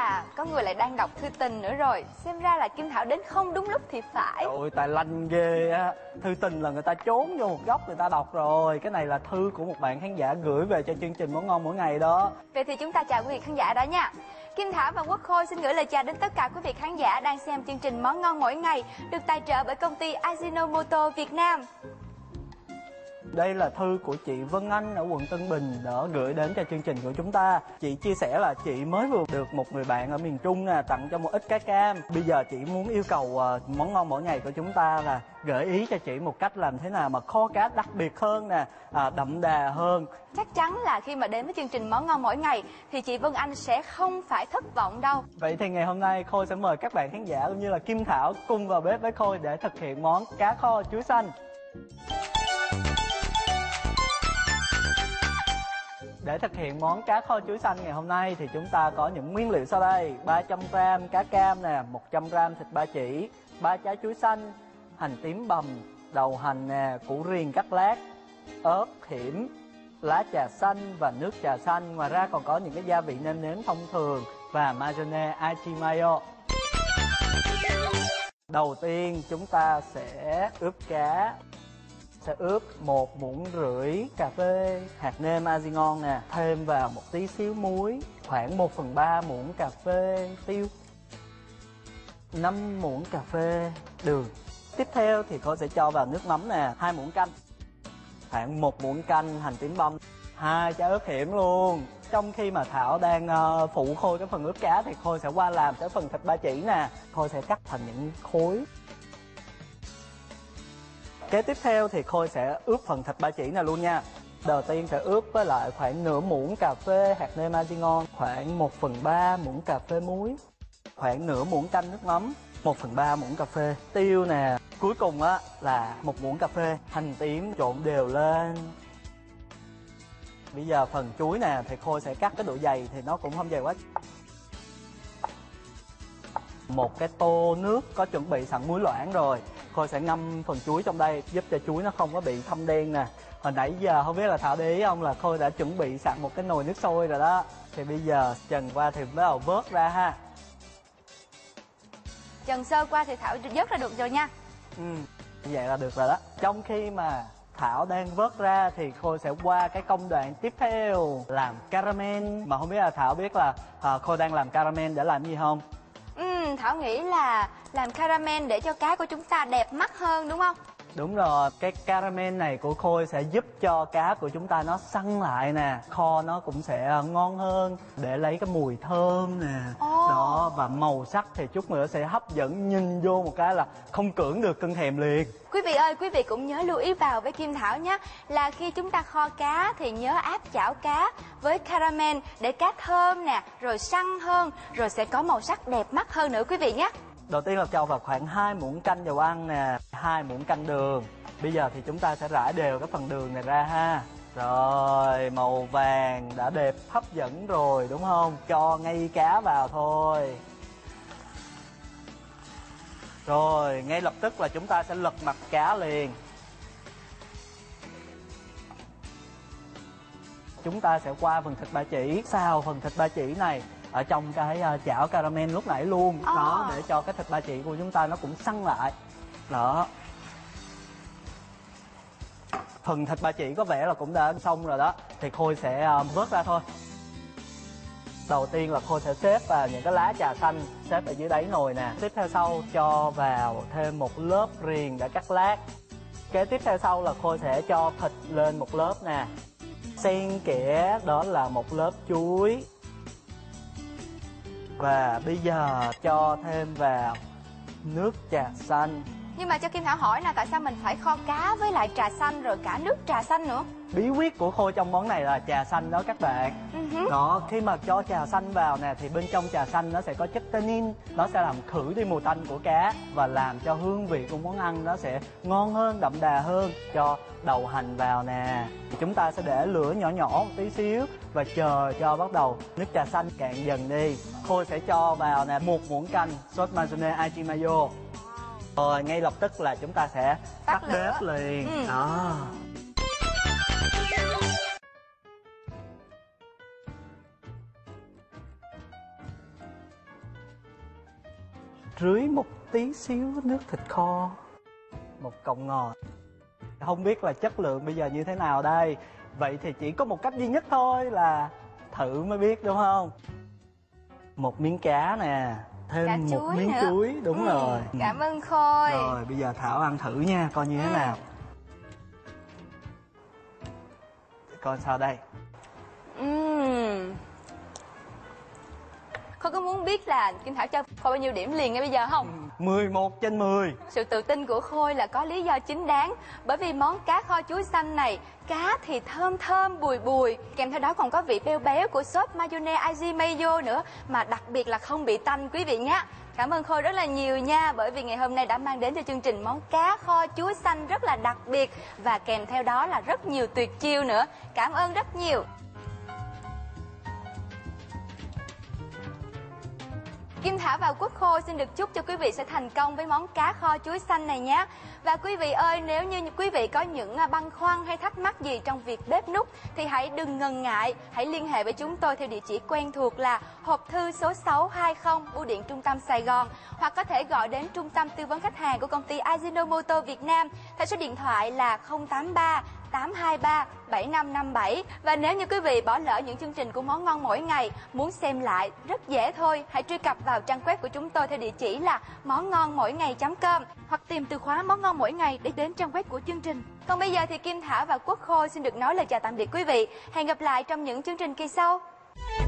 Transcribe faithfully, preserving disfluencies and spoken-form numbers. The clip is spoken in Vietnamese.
là có người lại đang đọc thư tình nữa rồi. Xem ra là Kim Thảo đến không đúng lúc thì phải. Ôi tài lanh ghê á. Thư tình là người ta trốn vô một góc người ta đọc rồi. Cái này là thư của một bạn khán giả gửi về cho chương trình Món Ngon Mỗi Ngày đó. Vậy thì chúng ta chào quý vị khán giả đó nha. Kim Thảo và Quốc Khôi xin gửi lời chào đến tất cả quý vị khán giả đang xem chương trình Món Ngon Mỗi Ngày được tài trợ bởi công ty Ajinomoto Việt Nam. Đây là thư của chị Vân Anh ở quận Tân Bình đã gửi đến cho chương trình của chúng ta. Chị chia sẻ là chị mới vừa được một người bạn ở miền Trung nè tặng cho một ít cá cam. Bây giờ chị muốn yêu cầu uh, Món Ngon Mỗi Ngày của chúng ta là gợi ý cho chị một cách làm thế nào mà kho cá đặc biệt hơn nè, à, đậm đà hơn. Chắc chắn là khi mà đến với chương trình Món Ngon Mỗi Ngày thì chị Vân Anh sẽ không phải thất vọng đâu. Vậy thì ngày hôm nay Khôi sẽ mời các bạn khán giả cũng như là Kim Thảo cùng vào bếp với Khôi để thực hiện món cá kho chuối xanh. Để thực hiện món cá kho chuối xanh ngày hôm nay thì chúng ta có những nguyên liệu sau đây: ba trăm gam cá cam nè, một trăm gam thịt ba chỉ, ba trái chuối xanh, hành tím bằm, đậu hành nè, củ riềng cắt lát, ớt hiểm, lá trà xanh và nước trà xanh. Ngoài ra còn có những cái gia vị nêm nếm thông thường và mayonnaise Achimayo. Đầu tiên chúng ta sẽ ướp cá. Sẽ ướp một muỗng rưỡi cà phê hạt nêm Azingon nè, thêm vào một tí xíu muối, khoảng một phần ba muỗng cà phê tiêu, năm muỗng cà phê đường. Tiếp theo thì Khôi sẽ cho vào nước mắm nè, hai muỗng canh, khoảng một muỗng canh hành tím băm, hai trái ớt hiểm luôn. Trong khi mà Thảo đang uh, phụ Khôi cái phần ướp cá thì Khôi sẽ qua làm cái phần thịt ba chỉ nè. Khôi sẽ cắt thành những khối. Kế tiếp theo thì Khôi sẽ ướp phần thịt ba chỉ này luôn nha. Đầu tiên sẽ ướp với lại khoảng nửa muỗng cà phê hạt nêm Azingon, khoảng một phần ba muỗng cà phê muối, khoảng nửa muỗng canh nước mắm, một phần ba muỗng cà phê tiêu nè. Cuối cùng á là một muỗng cà phê hành tím trộn đều lên. Bây giờ phần chuối nè thì Khôi sẽ cắt cái độ dày thì nó cũng không dày quá. Một cái tô nước có chuẩn bị sẵn muối loãng rồi. Khôi sẽ ngâm phần chuối trong đây giúp cho chuối nó không có bị thâm đen nè. Hồi nãy giờ không biết là Thảo để ý không là Khôi đã chuẩn bị sẵn một cái nồi nước sôi rồi đó. Thì bây giờ trần qua thì bắt đầu vớt ra ha. Trần sơ qua thì Thảo vớt ra được rồi nha. Ừ, như vậy là được rồi đó. Trong khi mà Thảo đang vớt ra thì Khôi sẽ qua cái công đoạn tiếp theo làm caramel. Mà không biết là Thảo biết là à, Khôi đang làm caramel để làm gì không? Ừ, Thảo nghĩ là làm caramel để cho cá của chúng ta đẹp mắt hơn đúng không? Đúng rồi, cái caramel này của Khôi sẽ giúp cho cá của chúng ta nó săn lại nè, kho nó cũng sẽ ngon hơn, để lấy cái mùi thơm nè. Oh. Đó, và màu sắc thì chút nữa sẽ hấp dẫn, nhìn vô một cái là không cưỡng được cơn thèm liền. Quý vị ơi, quý vị cũng nhớ lưu ý vào với Kim Thảo nhé, là khi chúng ta kho cá thì nhớ áp chảo cá với caramel để cá thơm nè, rồi săn hơn, rồi sẽ có màu sắc đẹp mắt hơn nữa quý vị nhé. Đầu tiên là cho vào khoảng hai muỗng canh dầu ăn nè, hai muỗng canh đường. Bây giờ thì chúng ta sẽ rải đều cái phần đường này ra ha. Rồi, màu vàng đã đẹp hấp dẫn rồi đúng không? Cho ngay cá vào thôi. Rồi, ngay lập tức là chúng ta sẽ lật mặt cá liền. Chúng ta sẽ qua phần thịt ba chỉ, xào phần thịt ba chỉ này ở trong cái uh, chảo caramel lúc nãy luôn. Oh. Đó, để cho cái thịt ba chỉ của chúng ta nó cũng săn lại. Đó. Phần thịt ba chỉ có vẻ là cũng đã xong rồi đó. Thì Khôi sẽ uh, vớt ra thôi. Đầu tiên là Khôi sẽ xếp vào những cái lá trà xanh, xếp ở dưới đáy nồi nè. Tiếp theo sau cho vào thêm một lớp riềng đã cắt lát. Kế tiếp theo sau là Khôi sẽ cho thịt lên một lớp nè. Xen kẽ đó là một lớp chuối. Và bây giờ cho thêm vào nước trà xanh. Nhưng mà cho Kim Thảo hỏi là tại sao mình phải kho cá với lại trà xanh rồi cả nước trà xanh nữa? Bí quyết của Khôi trong món này là trà xanh đó các bạn. Uh-huh. Đó, khi mà cho trà xanh vào nè thì bên trong trà xanh nó sẽ có chất tannin. Nó sẽ làm khử đi mùi tanh của cá và làm cho hương vị của món ăn nó sẽ ngon hơn, đậm đà hơn. Cho đậu hành vào nè. Chúng ta sẽ để lửa nhỏ nhỏ một tí xíu và chờ cho bắt đầu nước trà xanh cạn dần đi. Khôi sẽ cho vào nè một muỗng canh sốt mayonnaise Achimayo. Rồi ngay lập tức là chúng ta sẽ tắt, tắt bếp liền. Ừ. Đó. rưới một tí xíu nước thịt kho, một cọng ngò. Không biết là chất lượng bây giờ như thế nào đây. Vậy thì chỉ có một cách duy nhất thôi là thử mới biết, đúng không? Một miếng cá nè, thêm Cả một chuối miếng nữa. chuối, đúng Ừ, rồi. Cảm ơn Khôi. Rồi bây giờ Thảo ăn thử nha, coi như thế Ừ. nào. Coi sao đây. Uhm. Khôi có muốn biết là Kim Thảo cho Khôi bao nhiêu điểm liền ngay bây giờ không? mười một trên mười. Sự tự tin của Khôi là có lý do chính đáng. Bởi vì món cá kho chuối xanh này, cá thì thơm thơm bùi bùi, kèm theo đó còn có vị béo béo của sốt mayonnaise aji mayo nữa, mà đặc biệt là không bị tanh quý vị nhé. Cảm ơn Khôi rất là nhiều nha, bởi vì ngày hôm nay đã mang đến cho chương trình món cá kho chuối xanh rất là đặc biệt, và kèm theo đó là rất nhiều tuyệt chiêu nữa. Cảm ơn rất nhiều. Kim Thảo và Quốc Khôi xin được chúc cho quý vị sẽ thành công với món cá kho chuối xanh này nhé. Và quý vị ơi, nếu như quý vị có những băn khoăn hay thắc mắc gì trong việc bếp núc thì hãy đừng ngần ngại, hãy liên hệ với chúng tôi theo địa chỉ quen thuộc là hộp thư số sáu hai không, Bưu điện Trung tâm Sài Gòn, hoặc có thể gọi đến trung tâm tư vấn khách hàng của công ty Ajinomoto Việt Nam theo số điện thoại là không tám ba tám hai ba bảy năm năm bảy. Và nếu như quý vị bỏ lỡ những chương trình của Món Ngon Mỗi Ngày, muốn xem lại rất dễ thôi, hãy truy cập vào trang web của chúng tôi theo địa chỉ là món ngon mỗi ngày chấm com, hoặc tìm từ khóa Món Ngon Mỗi Ngày để đến trang web của chương trình. Còn bây giờ thì Kim Thảo và Quốc Khôi xin được nói lời chào tạm biệt quý vị. Hẹn gặp lại trong những chương trình kỳ sau.